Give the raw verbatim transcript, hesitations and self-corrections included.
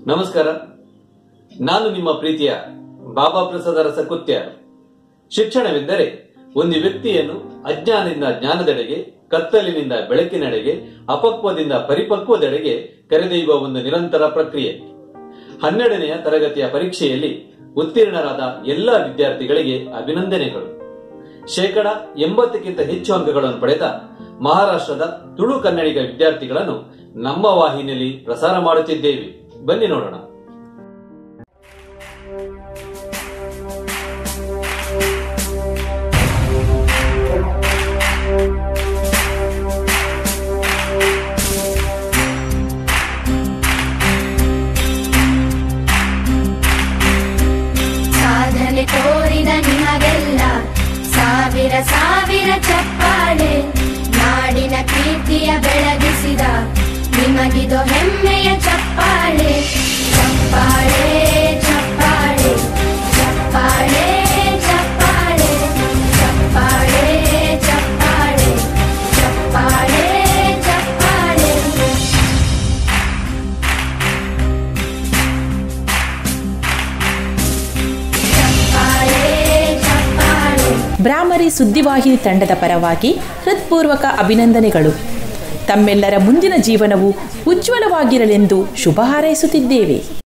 ನಮಸ್ಕಾರ, ನಾನು ನಿಮ್ಮ ಪ್ರೀತಿಯ ಬಾಬಾ ಪ್ರಸಾದ ರಸಕುತ್ಯ. ಶಿಕ್ಷಣವೆಂದರೆ ಒಂದು ವ್ಯಕ್ತಿಯನ್ನು ಅಜ್ಞಾನದಿಂದ ಜ್ಞಾನದೆಡೆಗೆ, ಕತ್ತಲಿನಿಂದ ಬೆಳಕಿನೆಡೆಗೆ, ಅಪಕ್ವದಿಂದ ಪರಿಪಕ್ವದೆಡೆಗೆ ಕರೆದೊಯ್ಯುವ ಒಂದು ನಿರಂತರ ಪ್ರಕ್ರಿಯೆ. ಹನ್ನೆರಡನೆಯ ತರಗತಿಯ ಪರೀಕ್ಷೆಯಲ್ಲಿ ಉತ್ತೀರ್ಣರಾದ ಎಲ್ಲ ವಿದ್ಯಾರ್ಥಿಗಳಿಗೆ ಅಭಿನಂದನೆಗಳು. ಶೇಕಡ ಎಂಬತ್ತಕ್ಕಿಂತ ಹೆಚ್ಚು ಅಂಕಗಳನ್ನು ಪಡೆದ ಮಹಾರಾಷ್ಟ್ರದ ತುಳು ಕನ್ನಡಿಗ ವಿದ್ಯಾರ್ಥಿಗಳನ್ನು ನಮ್ಮ ವಾಹಿನಿಯಲ್ಲಿ ಪ್ರಸಾರ ಮಾಡುತ್ತಿದ್ದೇವೆ. ಬನ್ನಿ ನೋಡೋಣ. ಸಾಧನೆ ತೋರಿದ ನಿಮಗೆಲ್ಲ ಸಾವಿರ ಸಾವಿರ ಚಪ್ಪಾಳೆ, ನಾಡಿನ ಕೀರ್ತಿಯ ಬೆಳಗಿಸಿದ ನಿಮಗಿದು ಹೆಮ್ಮೆಯ ಚಪ್ಪಾಳೆ. ಚಪ್ಪಾಳೆ ಚಪ್ಪಾಳೆ ಚಪ್ಪಾಳೆ ಚಪ್ಪಾಳೆ ಚಪ್ಪಾಳೆ ಚಪ್ಪಾಳೆ ಚಪ್ಪಾಳೆ ಚಪ್ಪಾಳೆ. ಭ್ರಾಮರಿ ಸುದ್ದಿವಾಹಿನಿ ತಂಡದ ಪರವಾಗಿ ಹೃತ್ಪೂರ್ವಕ ಅಭಿನಂದನೆಗಳು. ತಮ್ಮೆಲ್ಲರ ಮುಂದಿನ ಜೀವನವು ಉಜ್ವಲವಾಗಿರಲೆಂದು ಶುಭ ಹಾರೈಸುತ್ತಿದ್ದೇವೆ.